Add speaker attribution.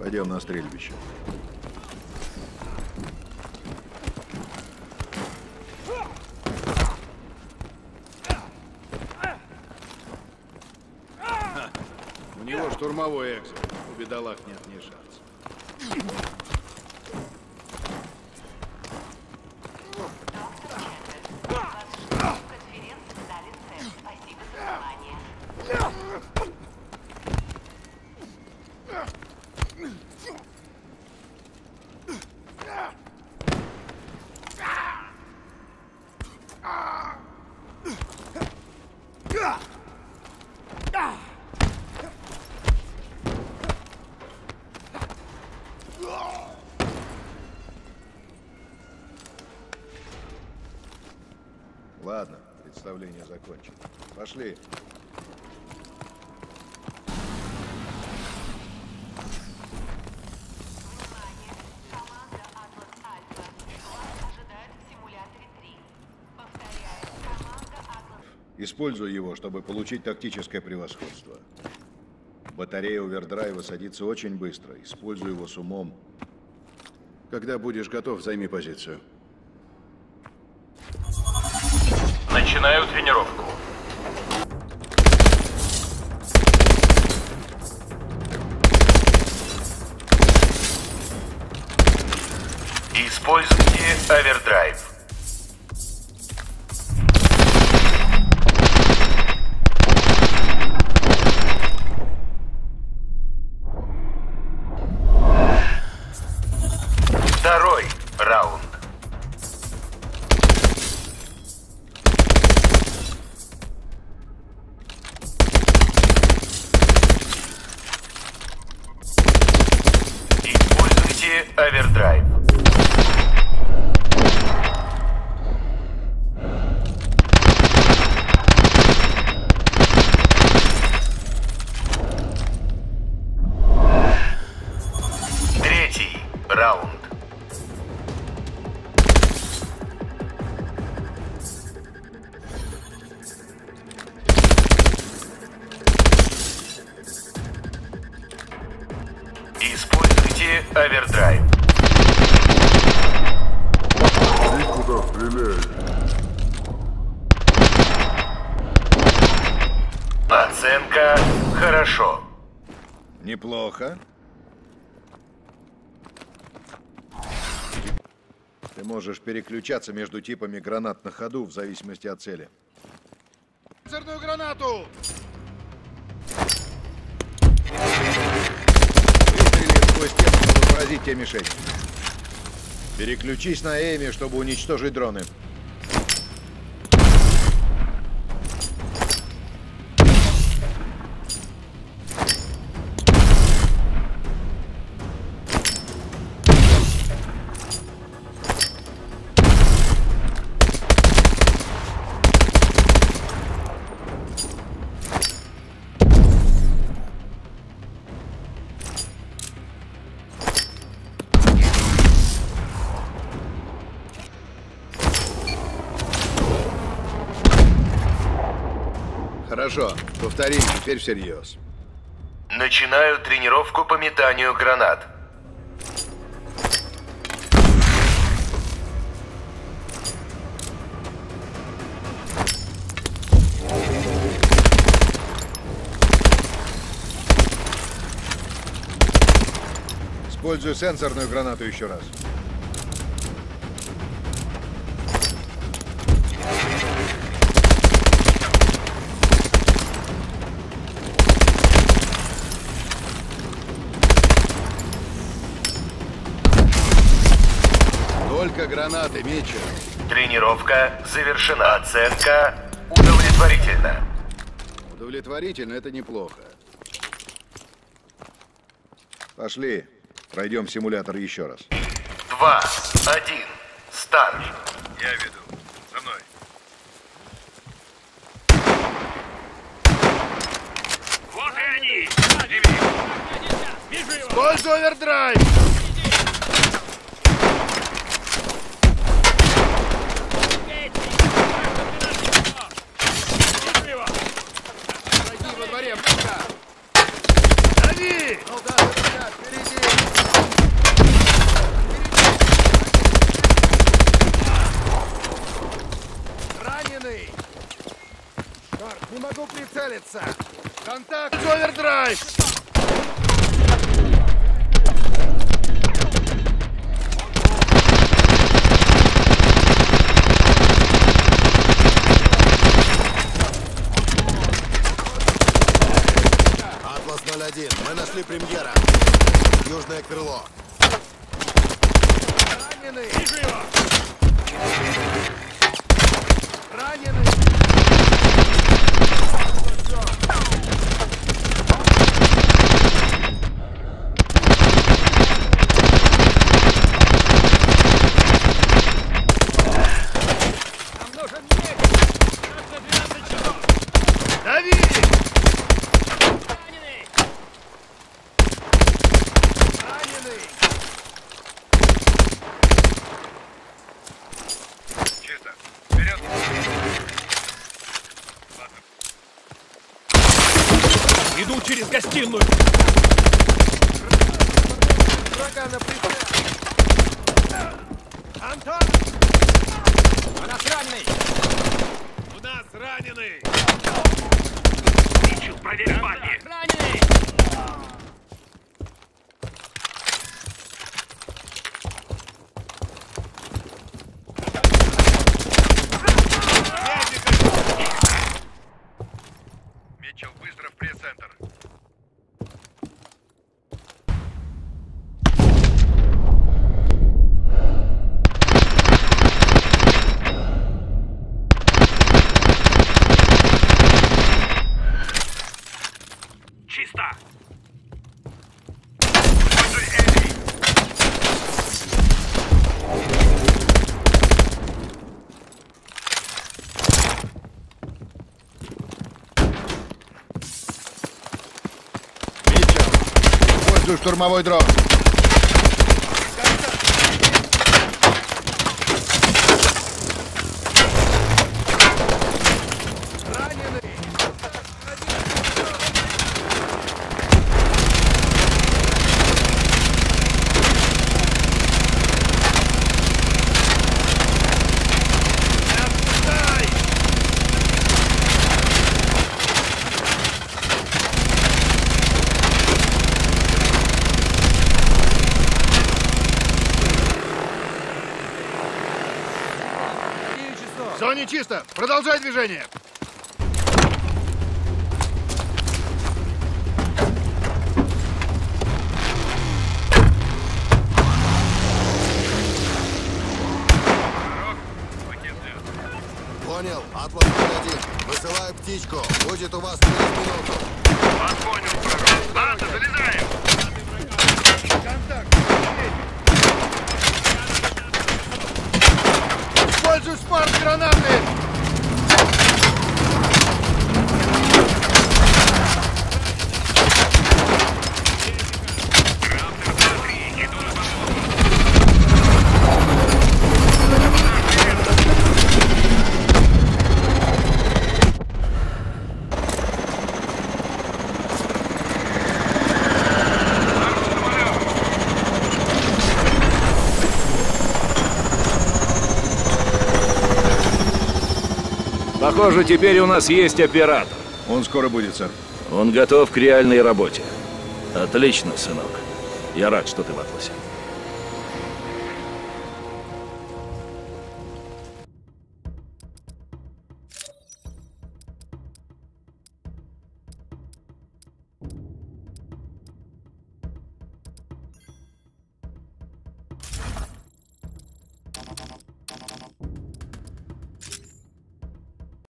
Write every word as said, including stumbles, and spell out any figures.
Speaker 1: Пойдем на стрельбище.
Speaker 2: У него штурмовой экзо. У бедолаг нет ни шанса.
Speaker 1: Ладно, представление закончено. Пошли. Используй его, чтобы получить тактическое превосходство. Батарея овердрайва садится очень быстро. Используй его с умом.
Speaker 2: Когда будешь готов, займи позицию.
Speaker 3: Начинаю тренировку. Используйте овердрайв. Второй раунд. Используйте овердрайв. Третий раунд. Используйте овердрайв.
Speaker 4: Ты куда стреляешь?
Speaker 3: Оценка хорошо.
Speaker 1: Неплохо. Ты можешь переключаться между типами гранат на ходу в зависимости от цели.
Speaker 2: Сенсорную гранату!
Speaker 1: Выстрели сквозь стену, чтобы поразить те мишени. Переключись на эйме, чтобы уничтожить дроны. Хорошо, повтори, теперь всерьез.
Speaker 3: Начинаю тренировку по метанию гранат.
Speaker 1: Используй сенсорную гранату еще раз.
Speaker 2: Только гранаты, Митчелл.
Speaker 3: Тренировка завершена. Оценка удовлетворительна.
Speaker 2: Удовлетворительно, это неплохо.
Speaker 1: Пошли, пройдем симулятор еще раз.
Speaker 3: Два, один, старт.
Speaker 4: Я веду. За мной.
Speaker 3: Вот и они!
Speaker 2: Используй овердрайв! Враги во дворе, быстро! Дави! Ну да, впереди! Прорываться! Контакт, овердрайв!
Speaker 5: Атлас ноль один. Мы нашли премьера. Южное крыло.
Speaker 2: Раненый! Вижу его! Раненый! Нам нужен меч! двенадцать часов! Дави! Раненый! Раненый!
Speaker 4: Чисто. Вперед. Ладно.
Speaker 6: Иду через гостиную.
Speaker 2: Врага на прицеле! Антон! У нас раненый!
Speaker 6: У нас раненый.
Speaker 3: Митчелл, проверь парни.
Speaker 2: Раненый!
Speaker 4: Митчелл, быстро в пресс-центр.
Speaker 3: Чисто.
Speaker 1: Митчелл, используй штурмовой дрон.
Speaker 2: В зоне чисто! Продолжай движение!
Speaker 5: Понял. Атлас ноль один. Высылаю птичку. Будет у вас через минуту.
Speaker 3: Вас понял, пророк. Ладно, залезаем.
Speaker 2: Контакт! Используй смарт-гранаты!
Speaker 6: Похоже, теперь у нас есть оператор.
Speaker 1: Он скоро будет, сэр.
Speaker 6: Он готов к реальной работе. Отлично, сынок. Я рад, что ты в Атласе.